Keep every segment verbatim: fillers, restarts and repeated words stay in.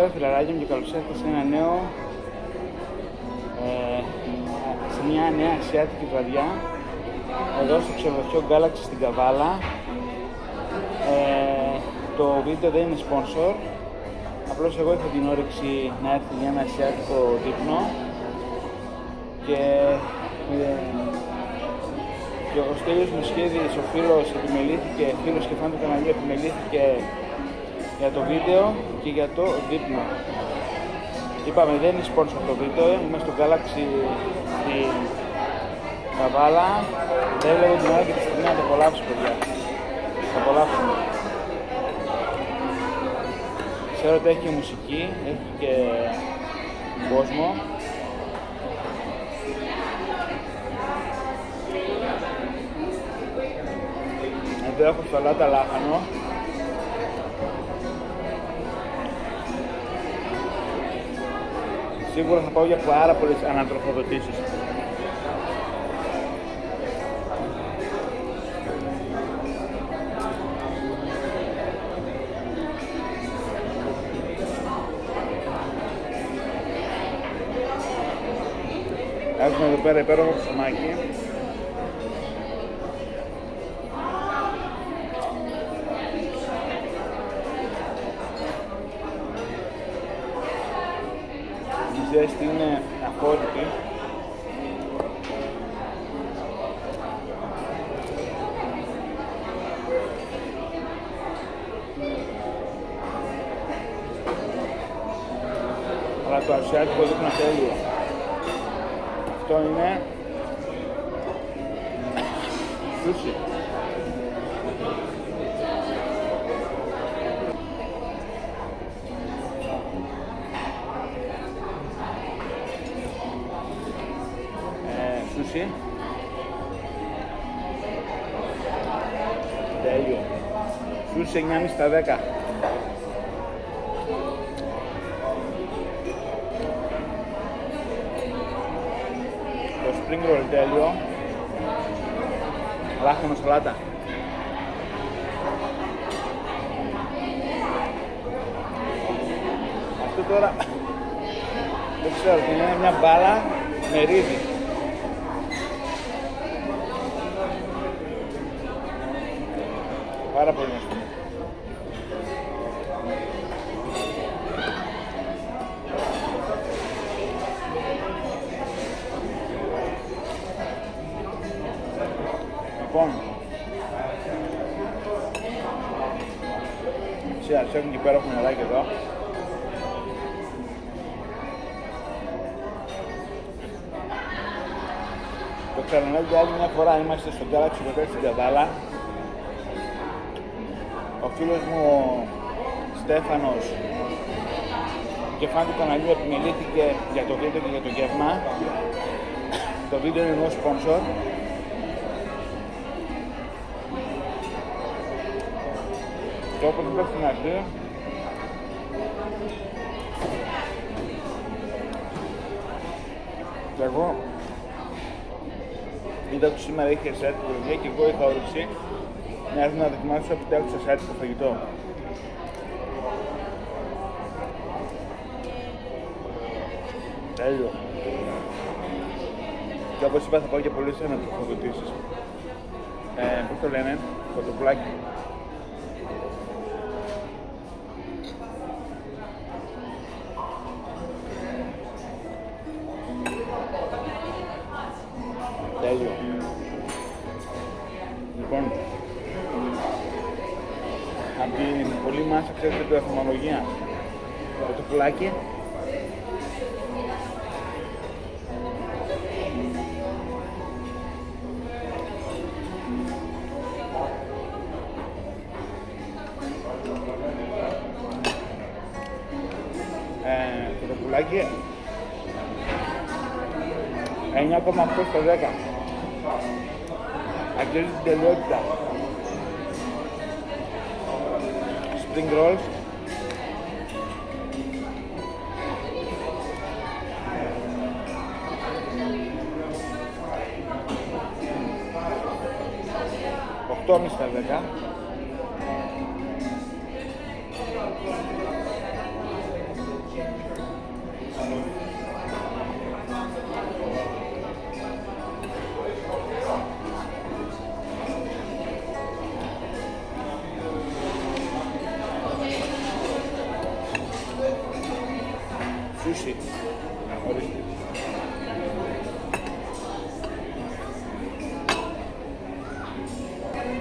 Καλησπέρα φιλαράκια μου και καλώς ήρθατε σε ένα νέο ε, σε μια νέα ασιάτικη βραδιά εδώ στο ξενοδοχείο Galaxy στην Καβάλα. Ε, το βίντεο δεν είναι sponsor, απλώς εγώ είχα την όρεξη να έρθει για ένα ασιάτικο δείπνο και, ε, και ο Στέλιος Μουσχέδης, ο φίλος, επιμελήθηκε, φίλος και φαν του καναλιού, επιμελήθηκε για το βίντεο και για το δείπνο. Είπαμε δεν είναι sponsor το βίντεο, είμαι στο Galaxy στην Καβάλα. Δεν βλέπω την ώρα και τη στιγμή να το απολαύσω, παιδιά. Θα απολαύσουμε. Ξέρω ότι έχει και μουσική, έχει και κόσμο. Εδώ έχω σαλάτα λάχανο. Σίγουρα θα πάω για πάρα πολλές ανατροφοδοτήσεις. Έχουμε εδώ πέρα υπέροχο ψωμάκι. Η ζέστη είναι αφόρητη. Αλλά το ασιάτικο δείπνο τέλειο. Αυτό είναι σούσι. Ε, σούσι. Τέλειο. Σούσι εννιά και μισό στα δέκα. Το spring roll τέλειο. Λάχανο σαλάτα. Αυτό τώρα δεν ξέρω, είναι μια μπάλα με ρύζι. Πάρα πολύ νόστιμο. Λοιπόν, ξέρεις, έχουν και πέρα έχουν νεράκι εδώ. Το ξαναλέω για άλλη μια φορά, είμαστε στο Galaxy Hotel στην Καβάλα. Ο φίλος μου ο Στέφανος και φαν του καναλιού επιμελήθηκε για το βίντεο και για το γεύμα. Το βίντεο είναι no sponsor. Και όπως είπα στην αρχή, και εγώ είδα ότι σήμερα είχε ασιάτικη βραδιά και εγώ είχα όρεξη να έρθω να δοκιμάσω επιτέλους ασιάτικο φαγητό. Τέλειο. Και όπως είπα θα πάω και πολλές ανατροφοδοτήσεις. Ε, πώς το λένε, κοτοπουλάκι. Τέλειο. Λοιπόν, από την πολύ μάσα ξέρετε το εθνολογία. Το πουλάκι. Ε, το πουλάκι εννιά κόμμα οκτώ στα δέκα. Αγγίζει την τελειότητα. Spring rolls. οκτώ κόμμα πέντε στα δέκα.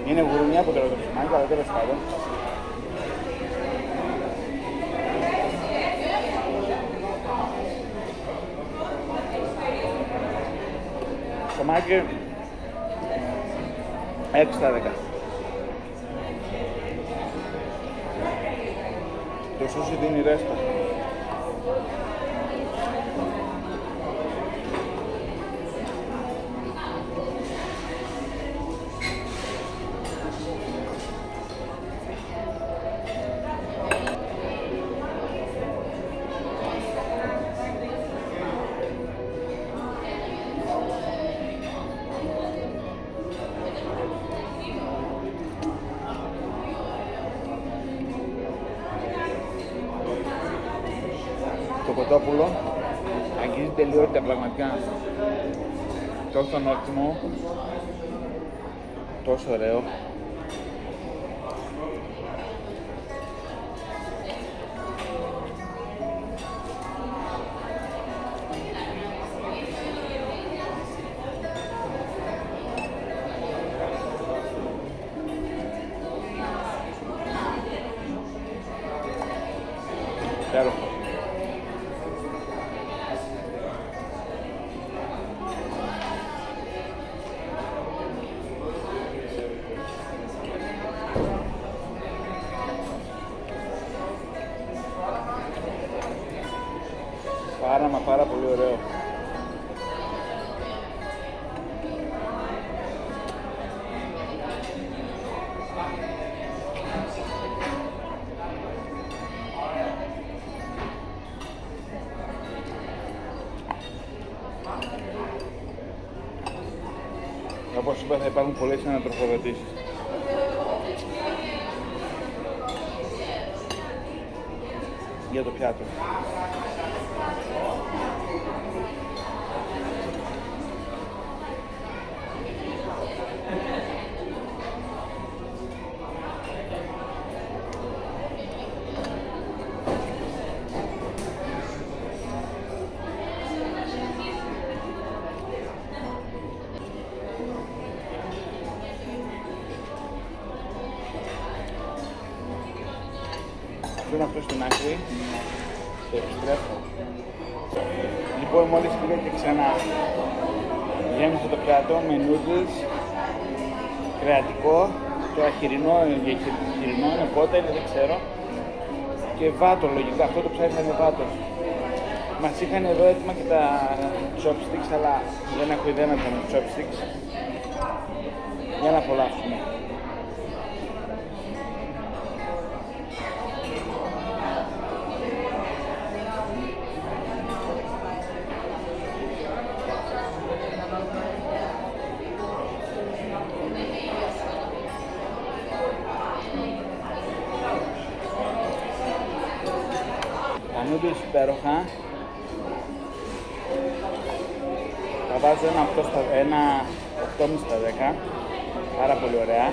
Είναι γουρουνιά που τρώω το ψωμάκι, αλλά τέλος πάντων. Ψωμάκι έξι στα δέκα. Το σούσι δίνει ρέστα. Το κοτόπουλο αγγίζει τελειότητα πραγματικά. Τόσο νόστιμο, τόσο ωραίο. Υπέροχο. Πάρα μα πάρα πολύ ωραίο. Όπως είπα, θα υπάρχουν πολλές ανατροφοδοτήσεις. Για το πιάτο. Αφήνω αυτό στην άκρη και επιστρέφω. Λοιπόν, μόλις πήγα και ξανά γέμισα το πιάτο με noodles, κρεατικό, τώρα χοιρινό, για χοιρινό είναι πότε, δεν ξέρω, και βάτο, λογικά, αυτό το ψάρισα με βάτος. Μας είχαν εδώ έτοιμα και τα chopsticks, αλλά δεν έχω ιδέα με τα chopsticks. Για να απολαύσουμε. Τα noodles υπέροχα. Θα βάζω ένα οκτώ στα δέκα, πάρα πολύ ωραία.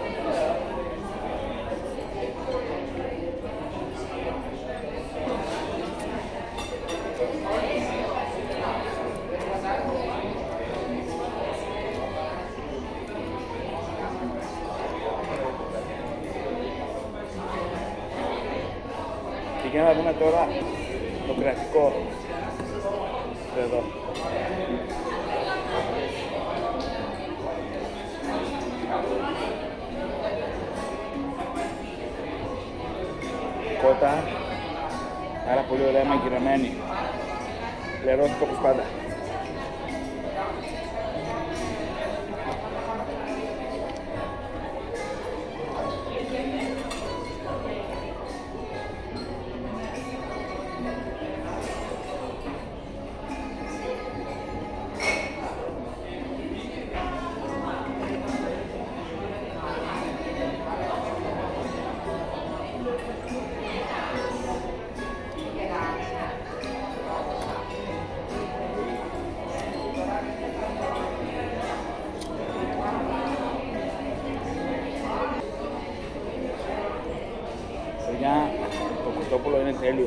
Και για να δούμε τώρα το κρατικό εδώ. Κότα, πάρα πολύ ωραία μαγειρεμένη, λερώθηκε όπως πάντα. παιδιά, το κοτόπουλο είναι τέλειο.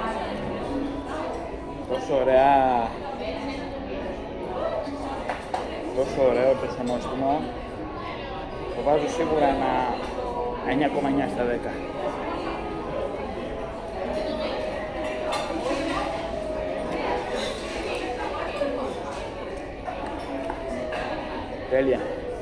Τόσο ωραία τόσο ωραίο, τόσο νόστιμο, το βάζω σίγουρα ένα εννιά κόμμα εννιά στα δέκα. Τέλεια.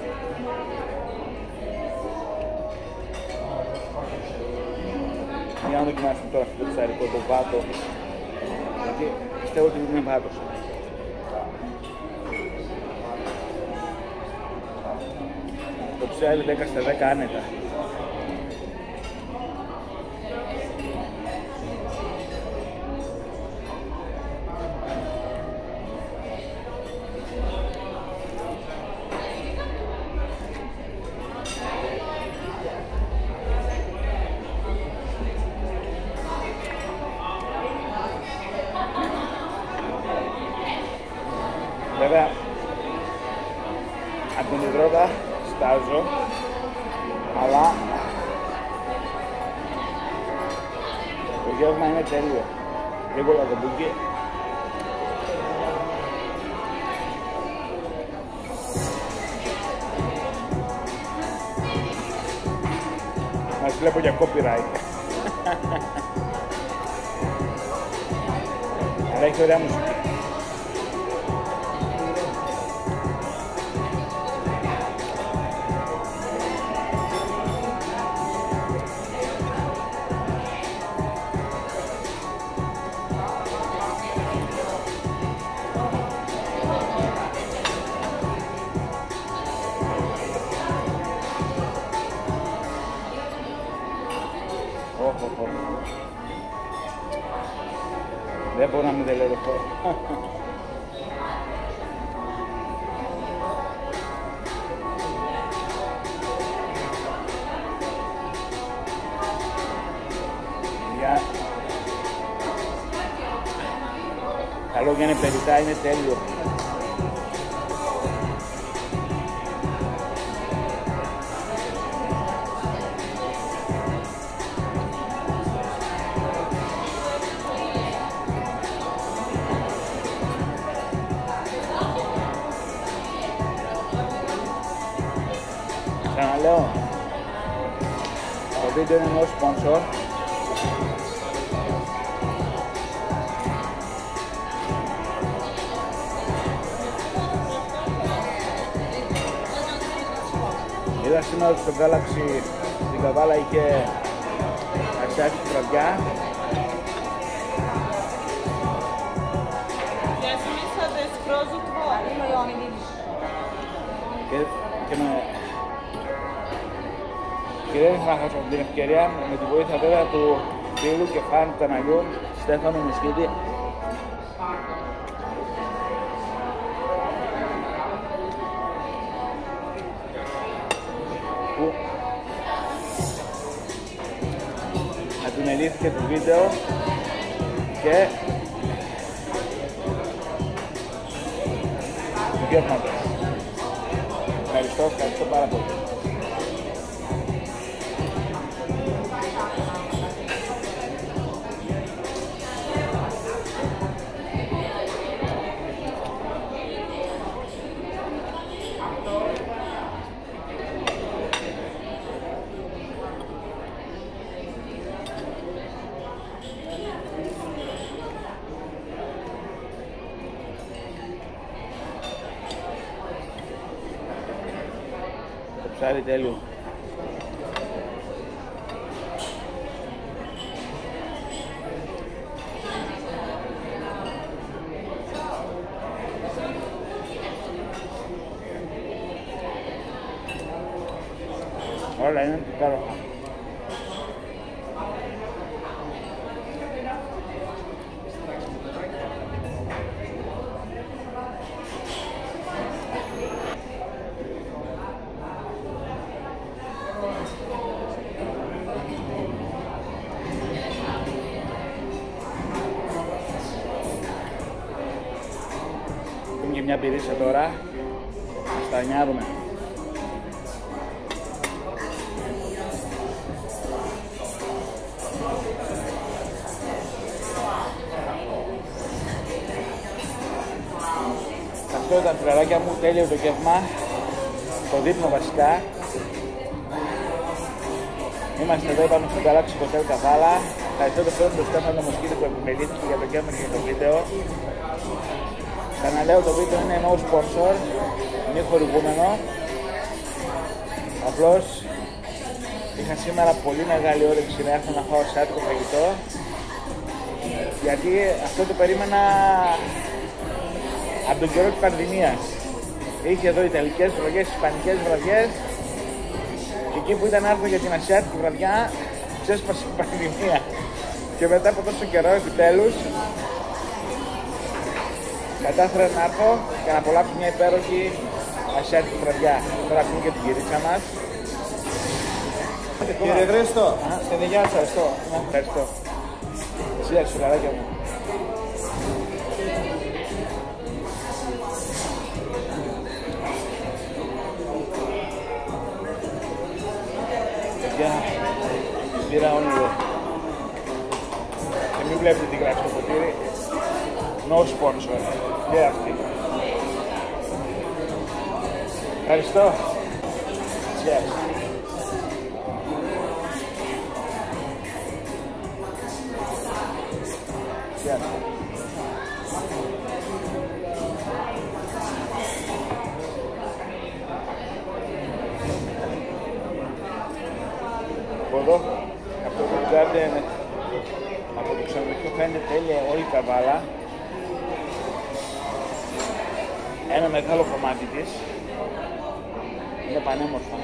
Για να δοκιμάσουμε τώρα αυτό το ψαρικό, το βάτο, γιατί πιστεύω ότι είναι βάτος. Το ψάρι δέκα στα δέκα άνετα. Βέβαια, από την υδρότα στάζω, αλλά το γεύμα είναι τέλειο. Λίγο λαδομπούκι. Μας βλέπω για copyright. Αλλά έχει ωραία μουσική. Δεν μπορώ να μην τελειώσω. Για... Τα λόγια είναι περιττά, είναι τέλειο. Ξαναλέω, το βίντεο είναι ενός sponsor. Είδα σήμερα ότι στο Galaxy στην Καβάλα είχε αξιάκι βραδιά. Και, και με... Και δεν ήθελα να χάσω την ευκαιρία, με τη βοήθεια βέβαια του φίλου και φαν του καναλιού Στέφανου Μισχύτη, που επιμελήθηκε το βίντεο και του γεύματος. Ευχαριστώ, ευχαριστώ πάρα πολύ. Ψάρι τέλειο. Όλα είναι υπέροχα. Και μια πυρίσα τώρα, θα νιάρουμε. Θα Αυτό ήταν, φιλαράκια μου, τέλειο το γεύμα. Το δείπνο βασικά. Είμαστε εδώ, είπαμε στο Galaxy Hotel Kavala. Ευχαριστώ το πρώτο τον Στέφανο Μοσκίδη που επιμελήθηκε για το γεύμα και για το βίντεο. Ξαναλέω, το βίντεο είναι no sponsor, μη χορηγούμενο. Απλώς είχα σήμερα πολύ μεγάλη όρεξη να έρθω να φάω ασιατικό φαγητό, γιατί αυτό το περίμενα από τον καιρό της πανδημίας. Είχε εδώ ιταλικές βραδιές, ισπανικές βραδιές, και εκεί που ήταν να έρθω για την ασιατική βραδιά ξέσπασε η πανδημία. Και μετά από τόσο καιρό, επιτέλους, κατάφερα να έρθω και να απολαύσω μια υπέροχη ασιατική βραδιά. Τώρα πούμε και την κυρίτσα μας. Κύριε Χρήστο, στην υγεία σας, ευχαριστώ. Ευχαριστώ. Σύνταξη, φιλαράκια μου. Παιδιά, πήρα όνειρο. Και μην βλέπετε τι γράφει στο ποτήρι. No sponsor. Και αυτή. Ευχαριστώ. Cheers. Cheers. Από εδώ, από το garden, από το ξενοδοχείο φαίνεται τέλεια όλη η Καβάλα. Ένα μεγάλο κομμάτι της. Είναι πανέμορφο.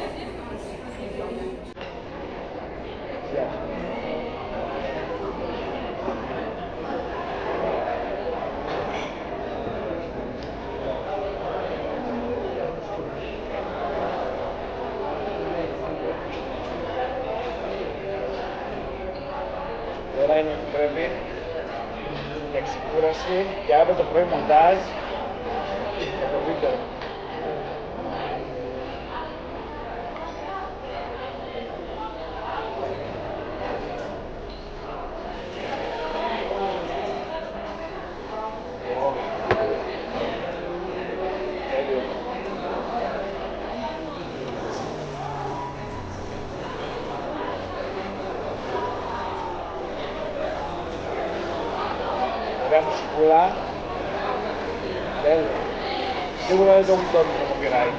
Τώρα είναι που πρέπει για ξεκούραση και αύριο το πρωί μοντάζ για το βίντεο. Ωραία μουσικούλα. Τέλειο. Σίγουρα δεν το έχουν τότε το copyright.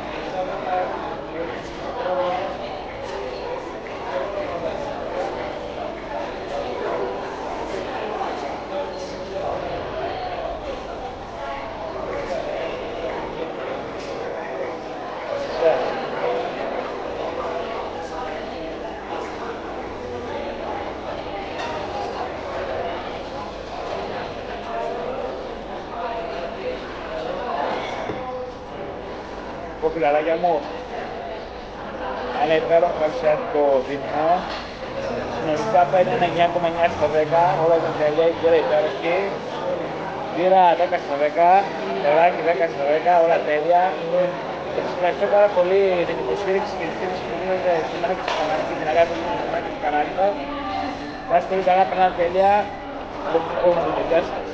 πω φιλαράκια μου, ένα υπέροχο ασιατικό δείπνο. Συνολικά παίρνει ένα εννιά κόμμα εννιά στα δέκα, όλα ήταν τέλεια, η κέρα υπέροχη. Πήρα δέκα στα δέκα, τεράκι δέκα στα δέκα, όλα τέλεια. Και σας ευχαριστώ πάρα πολύ για την υποστήριξη και τη στήριξη που δίνετε στο μένα και στο κανάλι και την αγάπη μου στο μένα και στο κανάλι μου. Θα είστε πολύ καλά, περνάτε τέλεια. Από την επόμενη δουλειά σας.